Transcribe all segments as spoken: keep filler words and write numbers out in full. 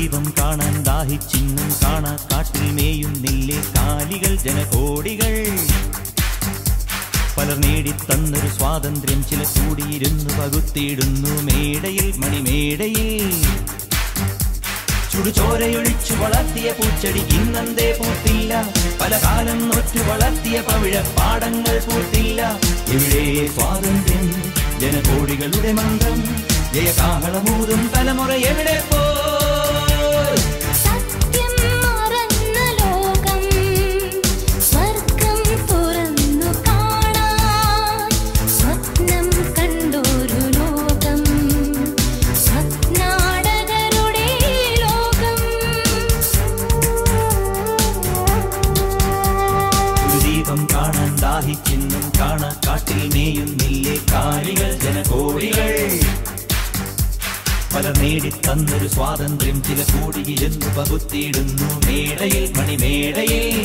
ദീപം കാണാൻ ദാഹിച്ചിന്നും കാണാ കാട്ടിൽ മേയുന്നില്ലേ കാലികൾ ജനകോടികൾ പലർ നേടിത്തന്നൊരു സ്വാതന്ത്ര്യം ചില കൂടിയിരുന്നു പകുത്തിയിടുന്നു മേടയിൽ മണിമേടയിൽ ചുടുചോരയൊഴിച്ചു വളർത്തിയ പൂച്ചെടി ഇന്നന്തേ പൂത്തില്ല പല കാലം നോറ്റു വളർത്തിയ പവിഴ പാടങ്ങൾ പൂത്തില്ല ഇവിടെ സ്വാതന്ത്ര്യം ജനകോടികളുടെ മന്ത്രം ജയകാഹളമൂതും തലമുറ എവിടെ പോ കാണാൻ ദാഹിച്ചിന്നും കാണാ കാട്ടിൽ മേയുന്നില്ലേ കാലികൾ ജനകോടികൾ പല നേടിത്തന്നൊരു സ്വാതന്ത്ര്യം ചില കൂടിയിരുന്നു പകുത്തിയിടുന്നു മേടയിൽ മണിമേടയിൽ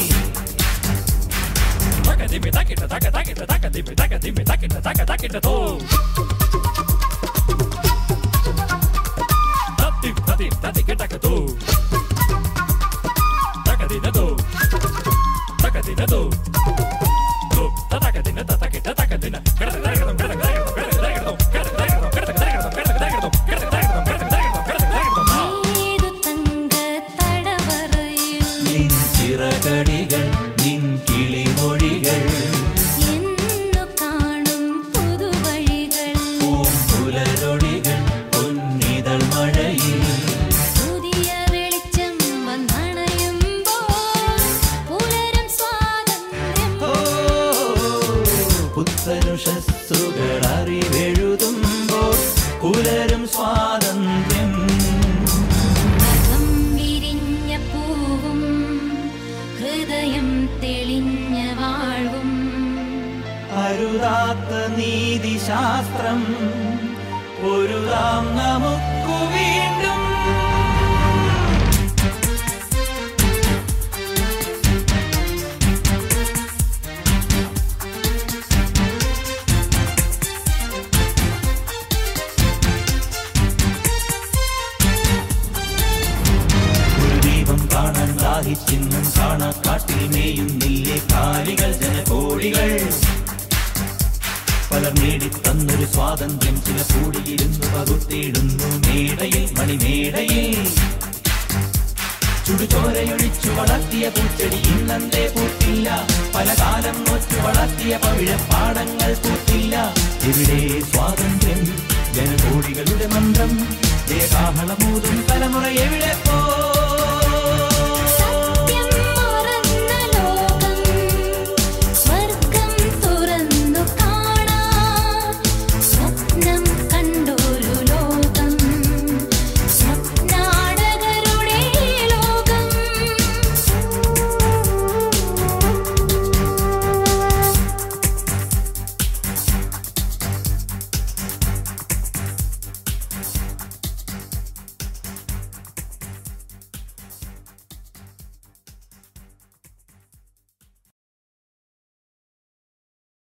ചിറകടികൾ നിൻ കിളിമൊഴികൾ എന്നു കാണും പുതുവഴികൾ പൂമ്പുലരൊടികൾ പൊന്നിതൾ മഴയിൽ പുതിയ വെളിച്ചം വന്നണയുമ്പോൾ പുലരും സ്വാതന്ത്ര്യം പുത്തനുഷസ്സുകൾ അറിവെഴുതുമ്പോൾ പുലരും സ്വാതന്ത്ര്യം ഹൃദയം തെളിഞ്ഞ വാഴ്വും അരുതാത്ത നീതിശാസ്ത്രം ഒരുതാം നമുക്കു വീണ്ടും കാണാൻ ദാഹിച്ചിന്നും കാണാ കാട്ടിൽ മേയുന്നില്ലേ കാലികൾ ജനകോടികൾ പലർ നേടിത്തന്നൊരു സ്വാതന്ത്ര്യം ചില കൂടിയിരുന്നു പകുത്തിയിടുന്നു മേടയിൽ മണിമേടയിൽ ചുടുചോരയൊഴിച്ചു വളർത്തിയ പൂച്ചെടി ഇന്നന്തേ പൂത്തില്ല പല കാലം നോറ്റു വളർത്തിയ പവിഴ പാടങ്ങൾ പൂത്തില്ല ഇവിടെ സ്വാതന്ത്ര്യം ജനകോടികളുടെ മന്ത്രം ജയകാഹളമൂതും തലമുറ എവിടെ പോ